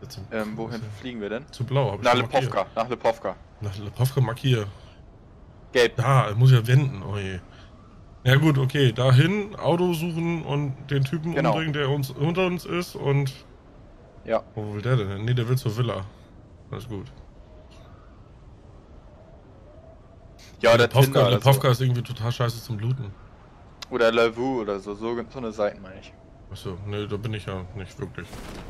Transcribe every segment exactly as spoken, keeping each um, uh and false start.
zum Ähm, wohin fliegen wir denn? Zu blau, hab ich Nach schon markiert. Lepowka, nach Lepowka. Nach Lepowka markiert. Gelb. Da, muss ja wenden, oh je. Ja gut, okay, dahin, Auto suchen und den Typen Genau. umbringen, der uns unter uns ist und... Ja. Wo will der denn? Ne, der will zur Villa. Alles gut. Ja, oder Lepowka, Tinder oder Lepowka so. ist irgendwie total scheiße zum Looten. Oder Lavu oder so, so, so eine Seiten meine ich. Achso, ne, da bin ich ja nicht wirklich.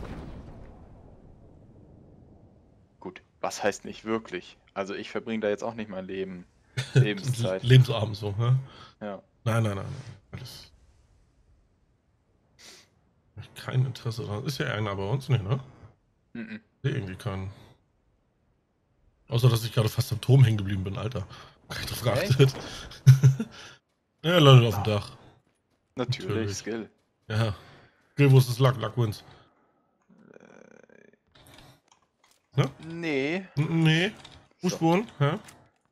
Gut, was heißt nicht wirklich? Also ich verbringe da jetzt auch nicht mein Leben, Lebenszeit. Lebensabend so, ne? Ja. Nein, nein, nein, nein. Alles. Kein Interesse daran. Ist ja einer bei uns nicht, ne? Mhm. Nee, irgendwie keinen. Außer, dass ich gerade fast am Turm hängen geblieben bin, Alter. Hab ich drauf geachtet. Ja, er landet auf dem Dach. Natürlich, Natürlich. Skill. Ja. Skill, wo ist das Luck? Luck wins. Äh, Ne? Nee. N nee. Fußspuren, so. Ja.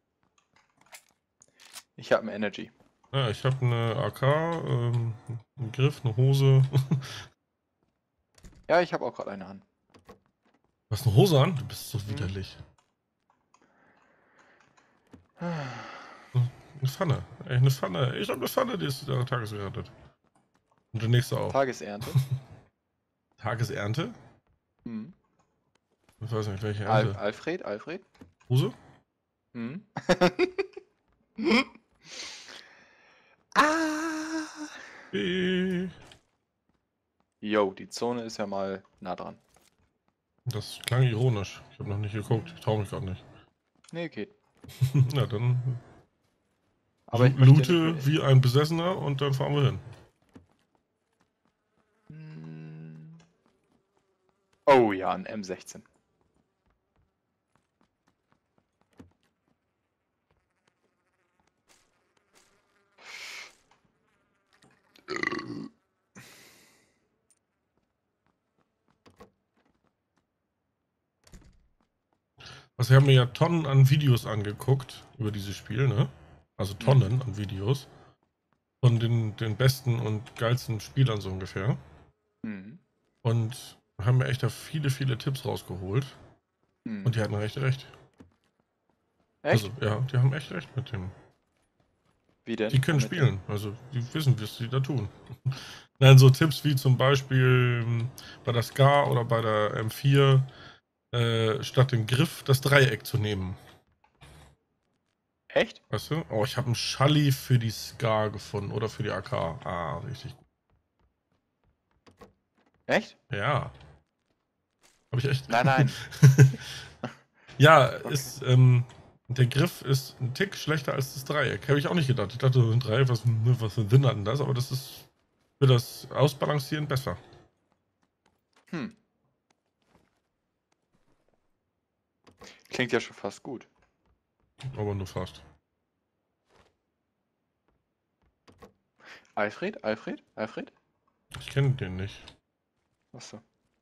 Ich habe eine Energy. Ja, ich habe eine A K, ähm, einen Griff, eine Hose. Ja, ich habe auch gerade eine an. Du hast eine Hose an? Du bist so Hm. widerlich. Eine Pfanne. Ey, eine Pfanne. Ich habe eine Pfanne, die ist der Tagesernte. Und der nächste auch. Tagesernte. Tagesernte? Hm. Ich weiß nicht, welche Al Ernte. Alfred, Alfred? Hose? Hm. Ah! Hey. Yo, die Zone ist ja mal nah dran. Das klang ironisch. Ich habe noch nicht geguckt. Ich traue mich gerade nicht. Nee, geht. Na dann. Aber ich möchte loote nicht... wie ein Besessener und dann fahren wir hin. Hm. Oh ja, ein M sechzehn. Also ich habe mir ja Tonnen an Videos angeguckt über dieses Spiel, ne? Also Tonnen mhm. an Videos. Von den, den besten und geilsten Spielern so ungefähr. Mhm. Und haben mir echt da viele, viele Tipps rausgeholt. Mhm. Und die hatten recht recht. Echt? Also, ja, die haben echt recht mit dem. Wie denn? Die können spielen, dem? Also die wissen, was sie da tun. Nein, so Tipps wie zum Beispiel bei der Ska oder bei der M vier äh, statt dem Griff das Dreieck zu nehmen. Echt? Weißt du? Oh, ich habe einen Schalli für die Ska gefunden oder für die A K. Ah, richtig gut. Echt? Ja. Habe ich echt? Nein, nein. Ja, Okay. ist, ähm, der Griff ist ein Tick schlechter als das Dreieck. Habe ich auch nicht gedacht. Ich dachte, ein Dreieck, was, was für einen Sinn hat denn das? Aber das ist für das Ausbalancieren besser. Hm. Klingt ja schon fast gut. Aber nur fast. Alfred? Alfred? Alfred? Ich kenne den nicht. Achso.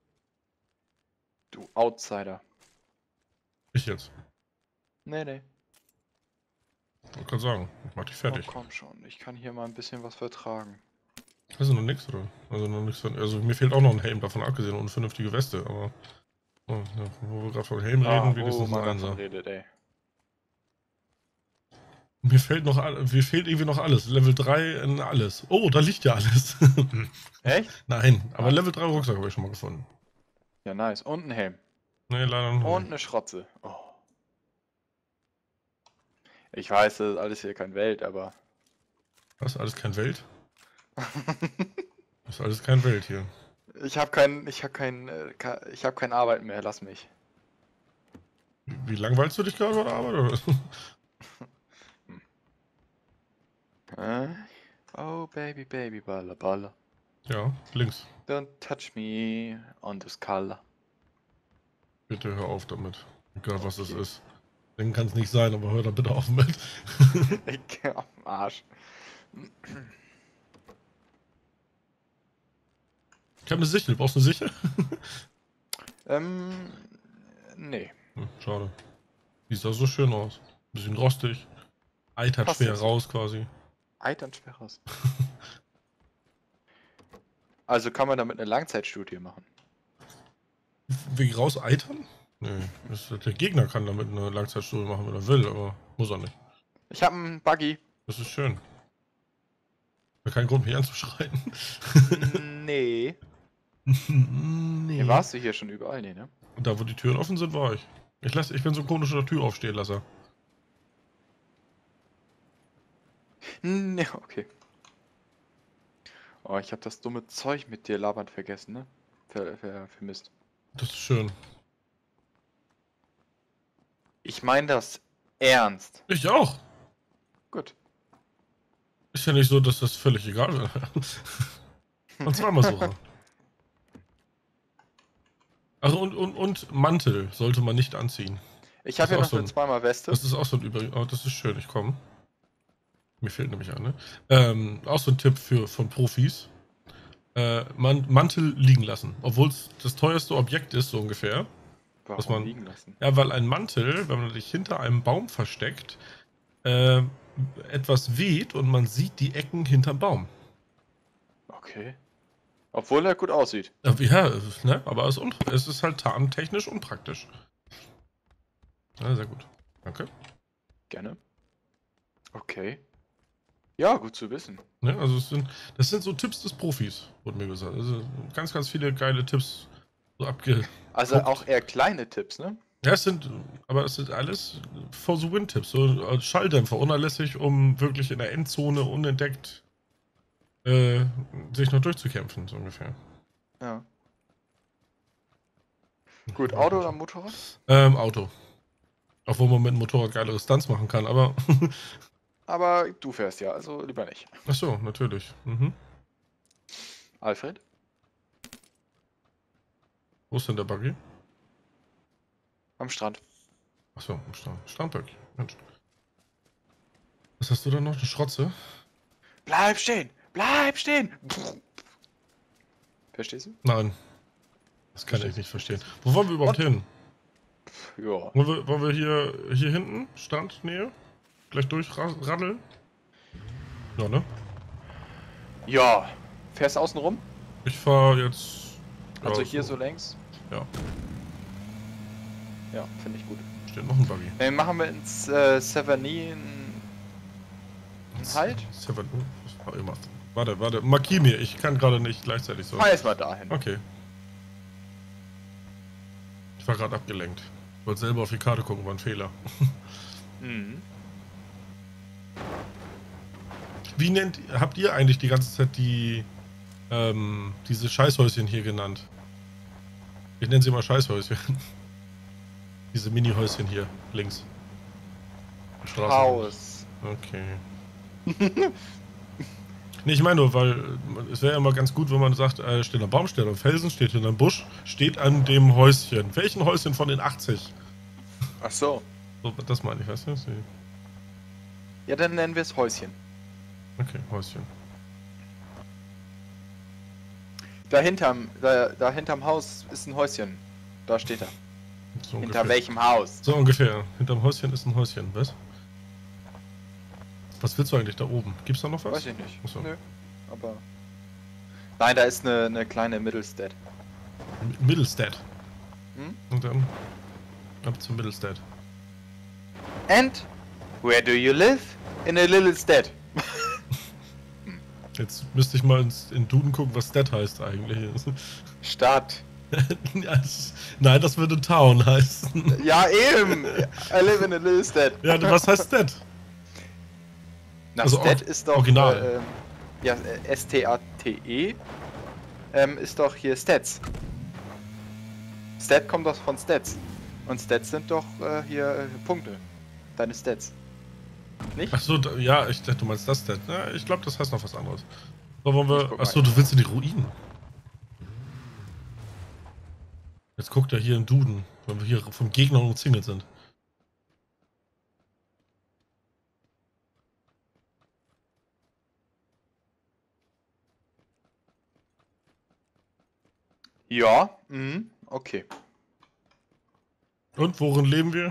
Du Outsider. Ich jetzt? Nee, nee. Ich kann sagen, ich mach dich fertig. Oh, komm schon, ich kann hier mal ein bisschen was vertragen. Hast du noch nichts, oder? Also noch nichts von. Also mir fehlt auch noch ein Helm davon abgesehen und eine vernünftige Weste, aber. Oh, ja, wo wir gerade von Helm reden, Ah, wenigstens wo ein man davon Einser. redet, ey. Mir fehlt noch mir fehlt irgendwie noch alles. Level drei in alles. Oh, da liegt ja alles. Echt? Nein, aber Ah. Level drei Rucksack habe ich schon mal gefunden. Ja, nice. Und ein Helm. Nee, leider noch Und nicht. eine Schrotze. Oh. Ich weiß, das ist alles hier kein Welt, aber... Was? Alles kein Welt? Das ist alles kein Welt hier. Ich habe kein... Ich habe kein... Ich habe kein Arbeiten mehr, lass mich. Wie, wie langweilst du dich gerade bei der Arbeit, oder? hm. Oh, baby, baby, balla, balla. Ja, links. Don't touch me on the skull. Bitte hör auf damit. Egal was Okay. es ist. Dann kann es nicht sein, aber hör da bitte auf mit. Ich geh auf den Arsch. Ich habe eine Sichel. Brauchst du eine Sichel? ähm... Nee. Hm, schade. Die sah so schön aus. Bisschen rostig. Eitert Passt schwer jetzt. raus quasi. Eitern schwer raus. Also kann man damit eine Langzeitstudie machen. Wegen rauseitern? Nee, das, der Gegner kann damit eine Langzeitstudie machen, wenn er will, aber muss er nicht. Ich habe einen Buggy. Das ist schön. Kein Grund, mich anzuschreien. Nee. Nee. Hier warst du hier schon überall, nee, ne? Und da, wo die Türen offen sind, war ich. Ich, lass, ich bin so ein komischer Türaufstehenlasser. Nee, okay. Oh, ich habe das dumme Zeug mit dir labern vergessen, ne? Ver, ver, vermisst. Das ist schön. Ich meine das ernst. Ich auch. Gut. Ist ja nicht so, dass das völlig egal wäre. Und zweimal so. Also und, und, und Mantel sollte man nicht anziehen. Ich habe Das hier ist noch auch eine so zweimal Weste. Das ist auch so ein Übrigen. Oh, das ist schön, ich komme. Mir fehlt nämlich eine. Ähm, auch so ein Tipp für, von Profis. Äh, Man Mantel liegen lassen. Obwohl es das teuerste Objekt ist, so ungefähr. Warum was man- liegen lassen? Ja, weil ein Mantel, wenn man sich hinter einem Baum versteckt, äh, etwas weht und man sieht die Ecken hinterm Baum. Okay. Obwohl er gut aussieht. Ja, ja, ne? Aber es ist, un es ist halt tarntechnisch unpraktisch. Ja, sehr gut. Danke. Gerne. Okay. Ja, gut zu wissen. Ne? Also es sind, das sind so Tipps des Profis, wurde mir gesagt. Also ganz, ganz viele geile Tipps. So abge. Also Guckt. auch eher kleine Tipps, ne? Ja, es sind, aber es sind alles for the win Tipps. So als Schalldämpfer, unerlässlich, um wirklich in der Endzone unentdeckt äh, sich noch durchzukämpfen, so ungefähr. Ja. Gut, Auto oder Motorrad? Ähm, Auto. Obwohl man mit dem Motorrad geilere Stunts machen kann, aber. Aber du fährst ja, also lieber nicht. Ach so, natürlich. Mhm. Alfred? Wo ist denn der Buggy? Am Strand. Ach so, am Strand. Strandbuggy. Mensch. Was hast du da noch? Eine Schrotze? Bleib stehen! Bleib stehen! Verstehst du? Nein. Das kann ich nicht verstehen. Wo wollen wir überhaupt hin? Ja. Wollen wir, wollen wir hier, hier hinten, Strandnähe, gleich durchraddeln? Ja, ne? Ja. Fährst du außen rum? Ich fahre jetzt. Also ja, hier so längs? Ja. Ja, finde ich gut. Steht noch ein Buggy. Dann machen wir ins äh, Severney einen Halt. Seven, was auch immer. Warte, warte, markier mir. Ich kann gerade nicht gleichzeitig so. Fahr erst mal dahin. Okay. Ich war gerade abgelenkt. Wollte selber auf die Karte gucken, war ein Fehler. Mhm. Wie nennt, habt ihr eigentlich die ganze Zeit die, ähm, diese Scheißhäuschen hier genannt? Ich nenne sie mal Scheißhäuschen. Diese Mini-Häuschen hier, links. Am Straßenrand. Haus. Okay. Nee, ich meine nur, weil äh, es wäre ja immer ganz gut, wenn man sagt, äh, steht am Baum, steht am Felsen, steht in einem Busch, steht an dem Häuschen. Welchen Häuschen von den achtzig? Ach so. So, das meine ich, weißt du? Sie- Ja, dann nennen wir es Häuschen. Okay, Häuschen. Da hinterm, da, da hinterm Haus ist ein Häuschen. Da steht er. So Hinter ungefähr. welchem Haus? So ungefähr. Hinterm Häuschen ist ein Häuschen, was? Was willst du eigentlich da oben? Gibt's da noch was? Weiß ich nicht. Achso. Nö. Aber. Nein, da ist eine, eine kleine Middlestead. M- Middlestead. Hm? Und dann ab zum Middlestead. And where do you live? In a little stead. Jetzt müsste ich mal ins, in Duden gucken, was Stead heißt eigentlich. Stadt. Ja, das- Nein, das würde Town heißen. Ja, eben. I live in a little stead. Ja, was heißt Stead? Na, Also Stead or- ist doch. original. Äh, ähm, ja, äh, S T A T E. Ähm, ist doch hier Stats. Stat kommt doch von Stats. Und Stats sind doch äh, hier äh, Punkte. Deine Stats. Nicht? Achso, ja, ich dachte, du meinst das Stead. Ja, ich glaube, das heißt noch was anderes. So, wollen Ich wir. guck Achso, mal. du willst in die Ruinen. Jetzt guckt er hier im Duden, wenn wir hier vom Gegner umzingelt sind. Ja, mhm, okay. Und worin leben wir?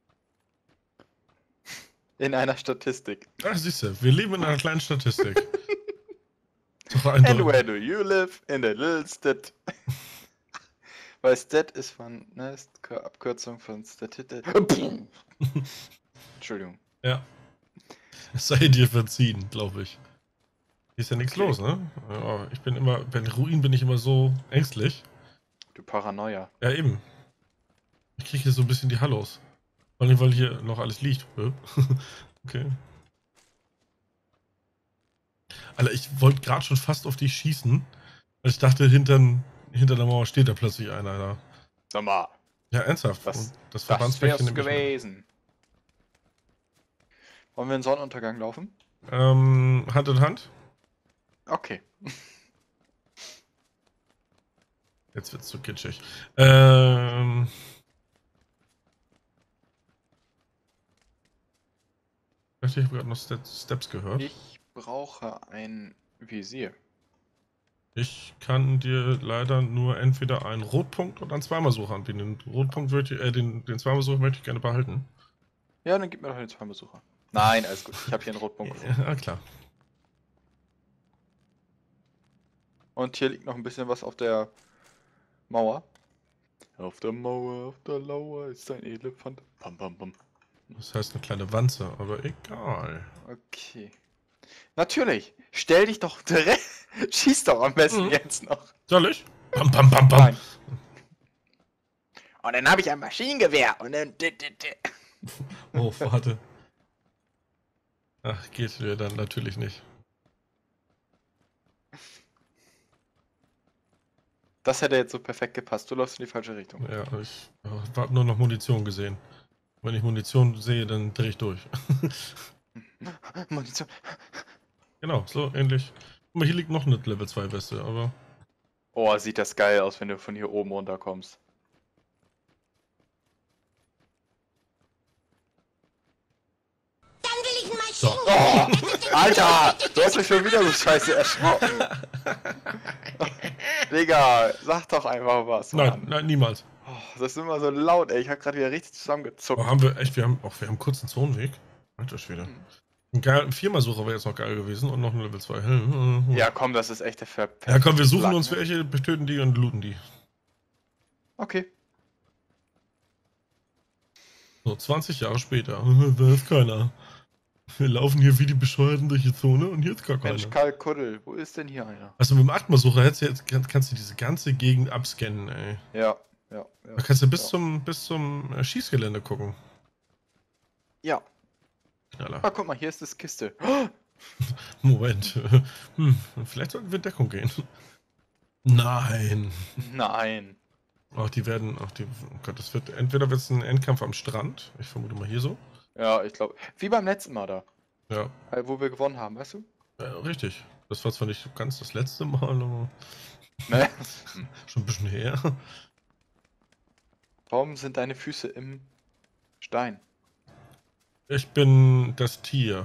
In einer Statistik. Ah, siehst du, wir leben in einer kleinen Statistik. Doch And eindeutig. where do you live? In a little stat. Weil Stat ist von, ne, ist K- Abkürzung von Statit. Entschuldigung. Ja. Es sei dir verziehen, glaube ich. Hier ist ja nichts Okay. los, ne? Ja, ich bin immer, bei den Ruinen bin ich immer so ängstlich. Du Paranoia. Ja, eben. Ich kriege hier so ein bisschen die Hallos. Vor allem, weil hier noch alles liegt. Okay. Alter, ich wollte gerade schon fast auf dich schießen. Weil ich dachte, hintern, hinter der Mauer steht da plötzlich einer da. Sag mal, Ja, ernsthaft. das, Und das das Verbandsmädchen wär's nimmt mich mit. gewesen. Wollen wir in Sonnenuntergang laufen? Ähm, Hand in Hand. Okay. Jetzt wird's zu kitschig. Ähm. Ich habe gerade noch Steps, Steps gehört. Ich brauche ein Visier. Ich kann dir leider nur entweder einen Rotpunkt oder einen Zweimalsucher anbieten. Den Rotpunkt würde ich, äh, den, den Zweimalsucher möchte ich gerne behalten. Ja, dann gib mir doch den zwei Besucher. Nein, alles gut. Ich habe hier einen Rotpunkt gefunden. Ja, klar. Und hier liegt noch ein bisschen was auf der Mauer. Auf der Mauer, auf der Lauer ist ein Elefant. Pam, pam, pam. Das heißt eine kleine Wanze, aber egal. Okay. Natürlich. Stell dich doch direkt. Schieß doch am besten Mhm. jetzt noch. Soll ich? Pam, pam, pam, pam. Nein. Und dann habe ich ein Maschinengewehr. Und dann. Oh, warte. Ach, geht mir dann natürlich nicht. Das hätte jetzt so perfekt gepasst. Du läufst in die falsche Richtung. Ja, ich habe nur noch Munition gesehen. Wenn ich Munition sehe, dann drehe ich durch. Munition. Genau, so ähnlich. Guck mal, hier liegt noch eine Level zwei Weste, aber... Oh, sieht das geil aus, wenn du von hier oben runterkommst. Dann will ich ein So. Oh, Alter! Du hast mich schon wieder so scheiße erschrocken. Digga, sag doch einfach was. Nein, Mann. nein, niemals. Oh, das ist immer so laut, ey. Ich hab gerade wieder richtig zusammengezuckt. Oh, haben wir echt, wir haben auch, wir haben einen kurzen Zonenweg. Alter Schwede. Mhm. Ein, geil, ein Viermalsucher wäre jetzt noch geil gewesen und noch ein Level zwei. Hm, hm, Ja, komm, das ist echt der Ver Ja, komm, wir suchen Plan, uns ne? welche, betöten die und looten die. Okay. So, zwanzig Jahre später. Da ist keiner. Wir laufen hier wie die Bescheuerten durch die Zone und hier ist gar Mensch, keiner. Karl Kuddel, wo ist denn hier einer? Also mit dem Achtmalsucher hättest du jetzt, kann- kannst du diese ganze Gegend abscannen, ey. Ja, ja, ja. Da kannst du bis ja. zum bis zum äh, Schießgelände gucken. Ja. Knaller. Ah, guck mal, hier ist das Kiste. Moment. Hm, vielleicht sollten wir in Deckung gehen. Nein. Nein. Ach, die werden. Ach, die. Oh Gott, das wird. Entweder wird es ein Endkampf am Strand. Ich vermute mal hier so. Ja, ich glaube. Wie beim letzten Mal da. Ja. äh, Wo wir gewonnen haben, weißt du? Äh, richtig. Das war zwar nicht ganz das letzte Mal, aber Ne? schon ein bisschen her. Warum sind deine Füße im Stein? Ich bin das Tier.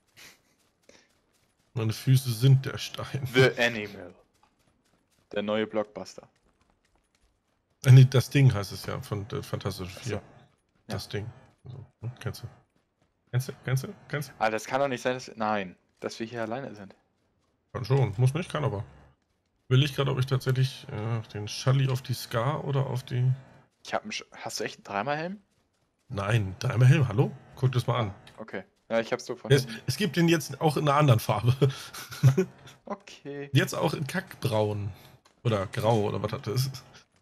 Meine Füße sind der Stein. The Animal. Der neue Blockbuster. Äh, nee, das Ding heißt es ja von der Fantastischen Ach so. Vier. Das Ding. Also, hm, kennst du? Kennst du? Kennst du? Kennst du? Alter, das kann doch nicht sein, dass. Nein, dass wir hier alleine sind. Kann schon. Muss nicht, kann aber. Will ich gerade, ob ich tatsächlich äh, den Schalli auf die Scar oder auf die... Ich hab einen. Sch Hast du echt einen Dreimal-Helm? Nein, dreimal Helm, hallo? Guck das mal an. Okay. Ja, ich hab's so von. Es, hinten. es gibt den jetzt auch in einer anderen Farbe. Okay. Jetzt auch in Kackbraun. Oder Grau oder was das ist.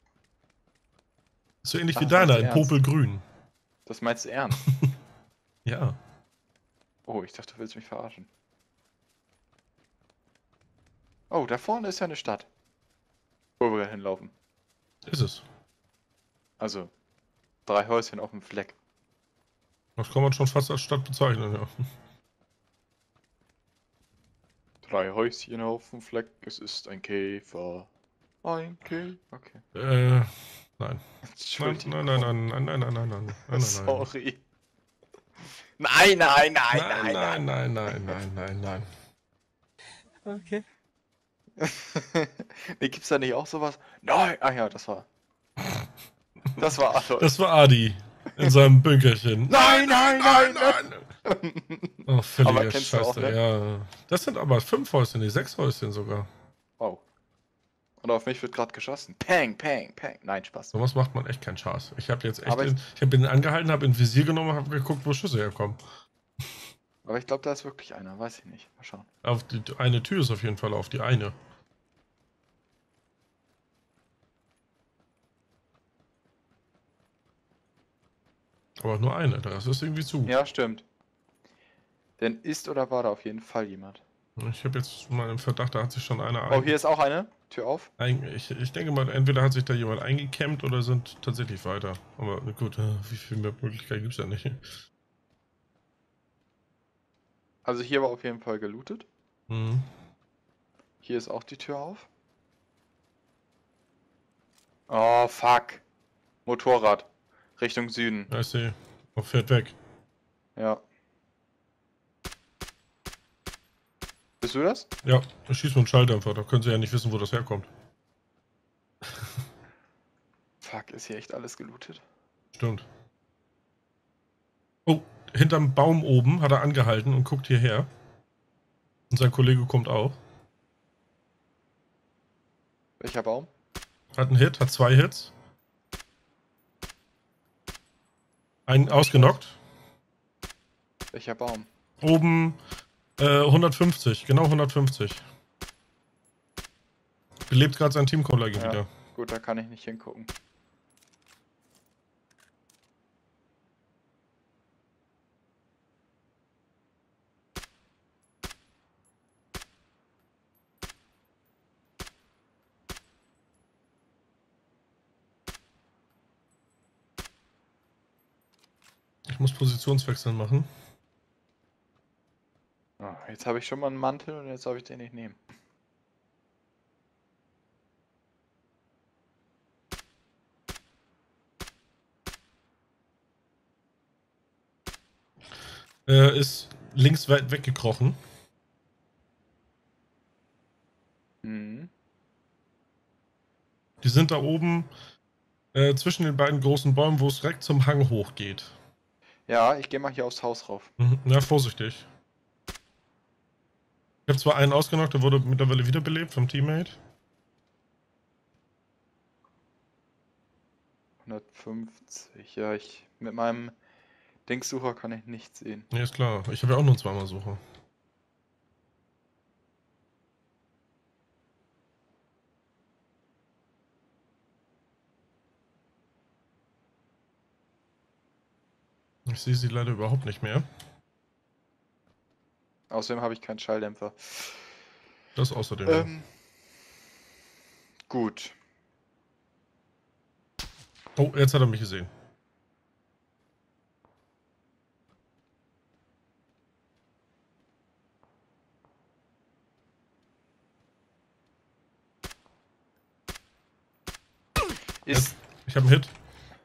So ähnlich Ach, wie das deiner, meinst in du ernst? Popelgrün. Das meinst du ernst? Ja. Oh, ich dachte, du willst mich verarschen. Oh, da vorne ist ja eine Stadt. Wo wir hinlaufen. Ist es. Also, drei Häuschen auf dem Fleck. Das kann man schon fast als Stadt bezeichnen, ja. Drei Häuschen auf dem Fleck, es ist ein Käfer. Ein Käfer. Okay. Äh, nein. Nein, Entschuldigung. nein, nein, nein, nein, nein, nein, nein, nein, nein, nein. Sorry. Nein, nein, nein, Nein, nein, nein, nein, nein, nein, nein, nein. Okay. Nee, gibt's da nicht auch sowas? Nein! Ah ja, das war. Das war Adolf. Das war Adi in seinem Bünkerchen. Nein, nein, nein, nein! Oh, völliger Aber kennst du auch, Scheiße, ja. Das sind aber fünf Häuschen, die sechs Häuschen sogar. Oh. Und auf mich wird gerade geschossen. Peng, peng, peng. Nein, Spaß. Sowas macht man echt keinen Spaß. Ich habe jetzt echt, Aber den, ich- ich habe ihn angehalten, habe in Visier genommen, habe geguckt, wo Schüsse herkommen. Aber ich glaube, da ist wirklich einer. Weiß ich nicht. Mal schauen. Auf die eine Tür ist auf jeden Fall auf die eine. Aber nur eine, das ist irgendwie zu. Ja, stimmt. Denn ist oder war da auf jeden Fall jemand. Ich habe jetzt mal im Verdacht, da hat sich schon einer Oh, hier ist auch eine. Tür auf. ein, ich, ich denke mal, entweder hat sich da jemand eingecampt oder sind tatsächlich weiter. Aber gut, äh, wie viel mehr Möglichkeiten gibt es ja nicht. Also hier war auf jeden Fall gelootet. Mhm. Hier ist auch die Tür auf. Oh, fuck. Motorrad. Richtung Süden. Ja, ich sehe. Oh, fährt weg. Ja. Bist du das? Ja, ich schieße mit einem Schalldämpfer, da können sie ja nicht wissen, wo das herkommt. Fuck, ist hier echt alles gelootet? Stimmt. Oh, hinterm Baum oben hat er angehalten und guckt hierher. Und sein Kollege kommt auch. Welcher Baum? Hat einen Hit, hat zwei Hits. Einen ausgenockt. Welcher Baum? Oben äh, hundertfünfzig, genau hundertfünfzig. Belebt gerade sein Teamkollege Ja. wieder. Gut, da kann ich nicht hingucken. Ich muss Positionswechsel machen. Ah, jetzt habe ich schon mal einen Mantel und jetzt darf ich den nicht nehmen. Äh, ist links weit weggekrochen. Mhm. Die sind da oben äh, zwischen den beiden großen Bäumen, wo es direkt zum Hang hochgeht. Ja, ich gehe mal hier aufs Haus rauf. Mhm. Ja, vorsichtig. Ich habe zwar einen ausgenockt, der wurde mittlerweile wiederbelebt vom Teammate. hundertfünfzig. Ja, ich mit meinem Dingssucher kann ich nichts sehen. Nee, ist klar. Ich habe ja auch nur einen zweimal Sucher. Ich sehe sie leider überhaupt nicht mehr. Außerdem habe ich keinen Schalldämpfer. Das außerdem. Ähm, gut. Oh, jetzt hat er mich gesehen. Ist. Ich habe einen Hit.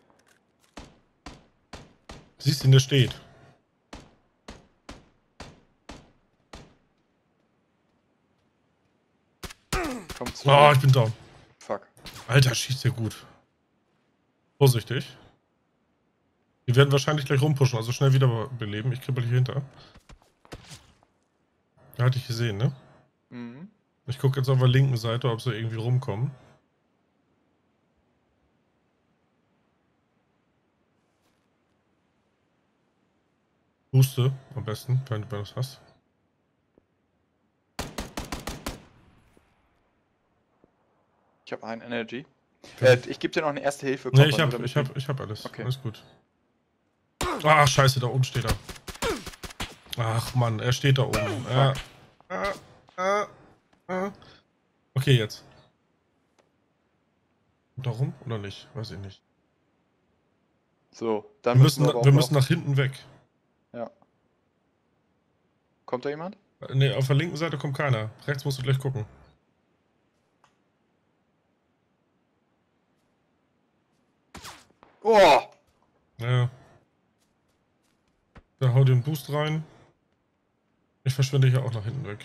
Siehst du ihn, der steht. Kommt zu. Oh, ich bin down. Fuck. Alter, schießt der gut. Vorsichtig. Die werden wahrscheinlich gleich rumpushen, also schnell wiederbeleben. Ich kribbel hier hinter. Da hatte ich gesehen, ne? Mhm. Ich gucke jetzt auf der linken Seite, ob sie irgendwie rumkommen. Booste am besten, wenn du das hast. Ich habe einen Energy. Okay. Äh, ich gebe dir noch eine erste Hilfe. Ne, ich Koffer, hab, nur damit ich hab, du- ich hab alles. Okay. Alles gut. Ah, scheiße, da oben steht er. Ach Mann, er steht da oben. Ah, ah, ah, ah. Okay, jetzt. Darum oder nicht? Weiß ich nicht. So, dann Wir müssen müssen, wir aber auch wir müssen noch- nach hinten weg. Ja. Kommt da jemand? Ne, auf der linken Seite kommt keiner. Rechts musst du gleich gucken. Oh! Ja. Da hau den Boost rein. Ich verschwinde hier auch nach hinten weg.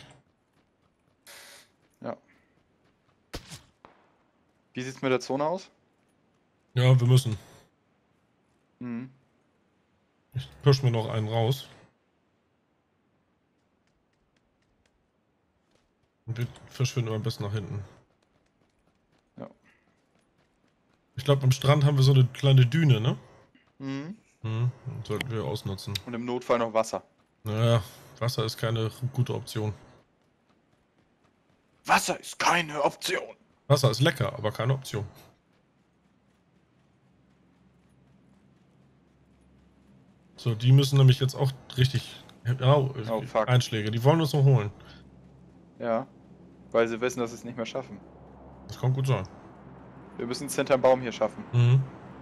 Ja. Wie sieht's mit der Zone aus? Ja, wir müssen. Mhm. Ich push mir noch einen raus. Und wir verschwinden am besten nach hinten. Ich glaube, am Strand haben wir so eine kleine Düne, ne? Mhm. Hm, sollten wir ausnutzen. Und im Notfall noch Wasser. Naja, Wasser ist keine gute Option. Wasser ist keine Option. Wasser ist lecker, aber keine Option. So, die müssen nämlich jetzt auch richtig... Oh, Oh, fuck. Einschläge, die wollen uns noch holen. Ja. Weil sie wissen, dass sie es nicht mehr schaffen. Das kann gut sein. Wir müssen es hinterm Baum hier schaffen. Mhm.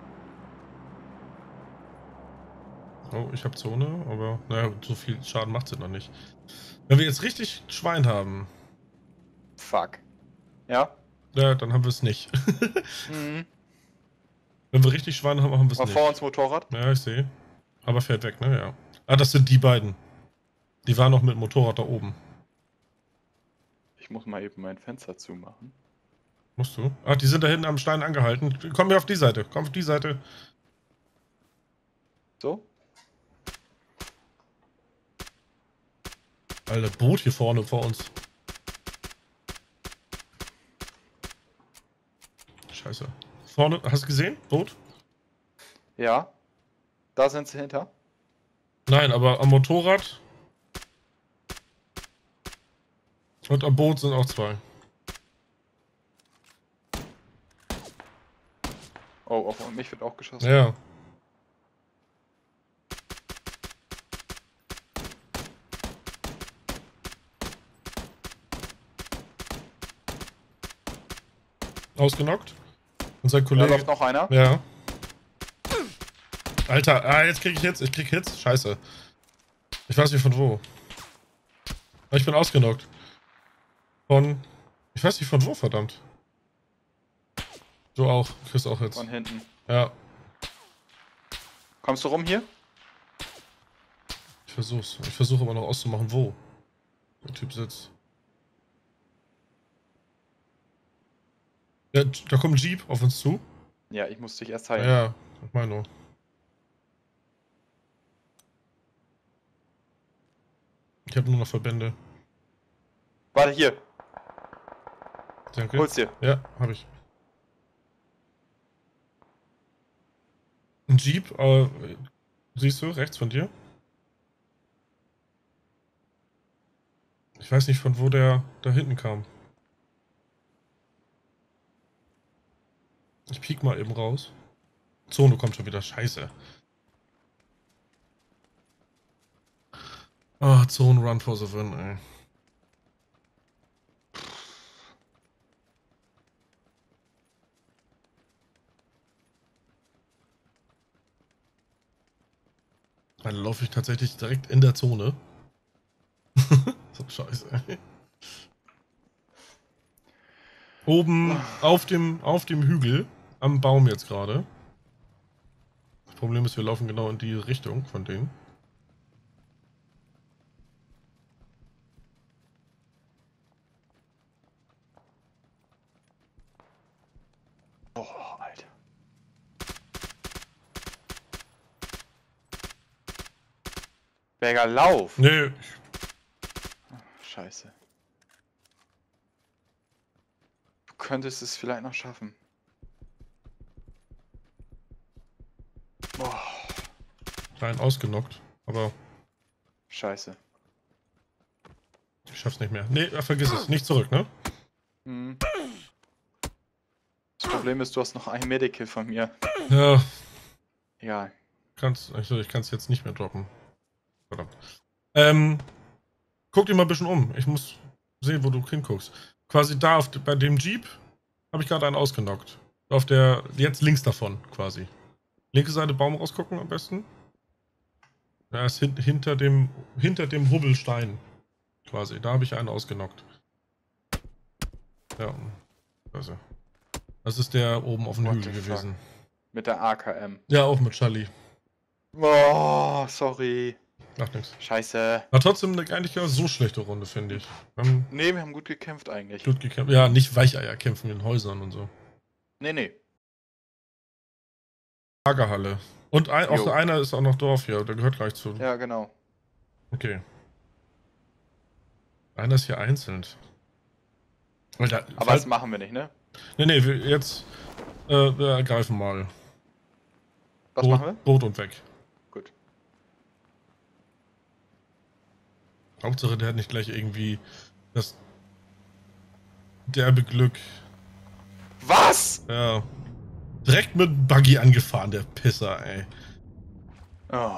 Oh, ich habe Zone, aber naja, so viel Schaden macht sie noch nicht. Wenn wir jetzt richtig Schwein haben, Fuck. Ja? ja, dann haben wir es nicht. Mhm. Wenn wir richtig Schwein haben, haben wir es Mal nicht. vor uns Motorrad. Ja, ich sehe. Aber fährt weg, ne? Ja. Ah, das sind die beiden. Die waren noch mit dem Motorrad da oben. Ich muss mal eben mein Fenster zumachen. Musst du? Ach, die sind da hinten am Stein angehalten. Komm hier auf die Seite. Komm auf die Seite. So? Alter, Boot hier vorne vor uns. Scheiße. Vorne, hast du gesehen? Boot? Ja. Da sind sie hinter. Nein, aber am Motorrad und am Boot sind auch zwei. Oh, auf mich wird auch geschossen. Ja. Ausgenockt. Und sein Da Kollege. läuft noch einer. Ja. Alter, ah, jetzt krieg ich Hits. Ich krieg Hits. Scheiße. Ich weiß nicht von wo. Aber ich bin ausgenockt. Von. Ich weiß nicht von wo, verdammt. Du auch. Du kriegst auch Hits. Von hinten. Ja. Kommst du rum hier? Ich versuch's. Ich versuche immer noch auszumachen, wo der Typ sitzt. Ja, da kommt ein Jeep auf uns zu. Ja, ich muss dich erst Ja, heilen. ja, ich meine nur. Ich habe nur noch Verbände. Warte, hier. Danke. Hol's dir. Ja, habe ich. Ein Jeep, äh, siehst du, rechts von dir? Ich weiß nicht, von wo der da hinten kam. Ich piek mal eben raus. Zone kommt schon wieder. Scheiße. Ah, Zone Run for the Win, ey. Dann laufe ich tatsächlich direkt in der Zone. So scheiße, ey. Oben auf dem, auf dem Hügel, am Baum jetzt gerade. Das Problem ist, wir laufen genau in die Richtung von denen. Oh, Alter. Berger, lauf! Nee, Scheiße. Du könntest es vielleicht noch schaffen. Oh, klein ausgenockt, aber scheiße. ich schaff's nicht mehr. Nee, vergiss es, nicht zurück, ne? Hm. Das Problem ist, du hast noch ein Medical von mir. Ja, Egal. kannst, also ich kann's jetzt nicht mehr droppen. Verdammt. Ähm, guck dich mal ein bisschen um. Ich muss sehen, wo du hinguckst. Quasi da auf, bei dem Jeep habe ich gerade einen ausgenockt. Auf der, jetzt links davon quasi. Linke Seite Baum rausgucken am besten. Er ist hin, hinter dem, hinter dem Hubbelstein quasi. Da habe ich einen ausgenockt. Ja, also. Das ist der oben auf dem What Hügel the fuck? gewesen. Mit der A K M. Ja, auch mit Charlie. Oh, sorry. Macht nichts. Scheiße. War trotzdem eine eigentlich gar so schlechte Runde, finde ich. Wir haben Nee, wir haben gut gekämpft eigentlich. gut gekämpft. Ja, nicht Weicheier kämpfen in Häusern und so. Nee, nee. Lagerhalle. Und ein, auch Jo. einer ist auch noch Dorf hier, der gehört gleich zu. Ja, genau. Okay. Einer ist hier einzeln. Weil da, Aber fall- das machen wir nicht, ne? Nee, nee, wir- jetzt. Äh, wir ergreifen mal. Was Boot, machen wir? Boot und weg. Gut. Hauptsache, der hat nicht gleich irgendwie das derbe Glück. Was? Ja. Direkt mit Buggy angefahren, der Pisser, ey. Oh.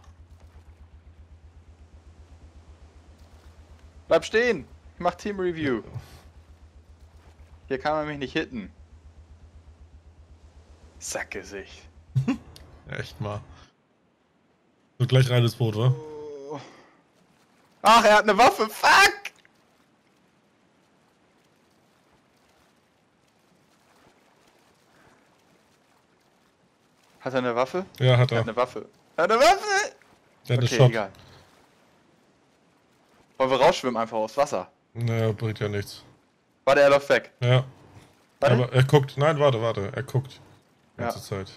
Bleib stehen! Ich mach Team Review. Hier kann man mich nicht hitten. Sackgesicht. Echt mal. So gleich rein ins Boot, wa? Oh. Ach, er hat eine Waffe. Fuck! Hat er eine Waffe? Ja, hat Er er. hat eine Waffe. Er hat eine Waffe! Der hat Okay, eine Shot. egal. Wollen wir rausschwimmen einfach aufs Wasser? Naja, bringt ja nichts. Warte, er läuft weg. Ja. Warte. Aber er guckt. Nein, warte, warte. Er guckt. Die Ja. ganze Zeit.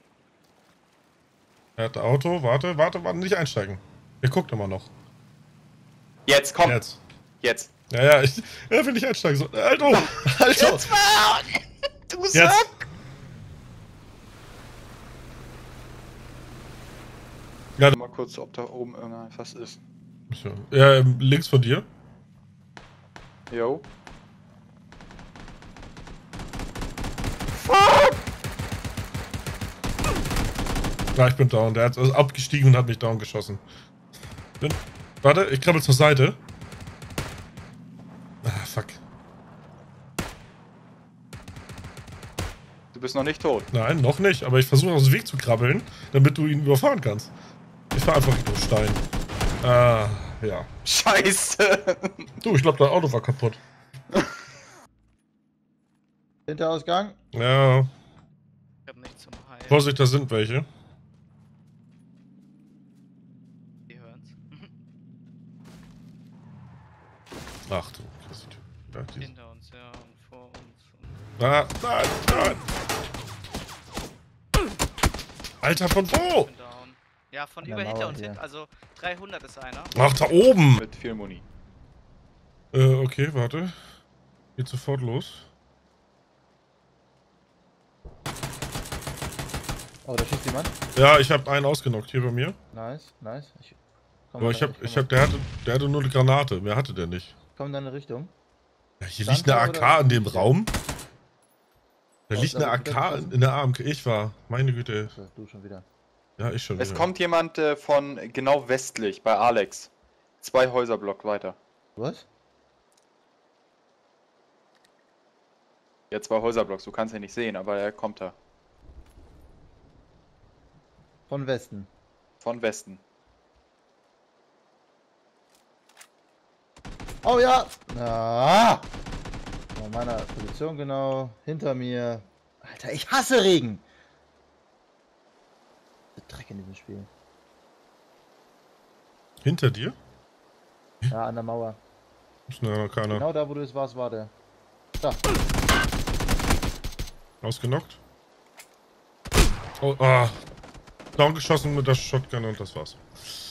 Er hat ein Auto. Warte, warte, warte. Nicht einsteigen. Er guckt immer noch. Jetzt, komm! Jetzt. Jetzt! Ja, ja, ich. Er will nicht einsteigen. So, Alter! Alter! Jetzt mal! Du Jetzt. Sack! Ja, Mal kurz, ob da oben irgendwas ist. so. Ja, ähm, links von dir. Jo. Fuck! Ja, ich bin down. Der hat also abgestiegen und hat mich down geschossen. Bin, warte, ich krabbel zur Seite. Ah, fuck. Du bist noch nicht tot. Nein, noch nicht. Aber ich versuche aus dem Weg zu krabbeln, damit du ihn überfahren kannst. Ich fahr einfach Richtung Stein. Ah, ja. Scheiße! Du, ich glaube, dein Auto war kaputt. Hinterausgang. Ja. Ich hab nichts zum Heilen. Vorsicht, da sind welche. Die hören's. Ach du, das ist ja, die, Hinter uns, ja, und vor uns. ah, nein, nein. Alter, von wo? Und bin down. Ja, von An über der hinter Mauer uns hier. hin. Also dreihundert ist einer. Ach, da oben. Mit viel Muni. Äh, okay, warte. Geht sofort los. Oh, da schießt jemand. Ja, ich habe einen ausgenockt hier bei mir. Nice, nice. Ich komm Aber in ich deine- hab, ich hab, der hatte, der hatte nur eine Granate. Mehr hatte der nicht. Komm in deine Richtung. Ja, hier liegt eine Santa A K oder- in dem Raum. Da Oh, liegt da eine wird wieder A K geschossen. in der A M K. Ich war. Meine Güte. So, du schon wieder. Ja, ich schon Es wieder. kommt jemand äh, von genau westlich, bei Alex. Zwei Häuserblock weiter. Was? Ja, zwei Häuserblocks, du kannst ihn nicht sehen, aber er kommt da. Von Westen. Von Westen. Oh ja! Ah! Von meiner Position genau. Hinter mir. Alter, ich hasse Regen! Der Dreck in diesem Spiel. Hinter dir? Ja, an der Mauer. Ist noch keiner. Genau da, wo du es warst, war der. Da. Ausgenockt. Oh, ah. Down geschossen mit der Shotgun und das war's.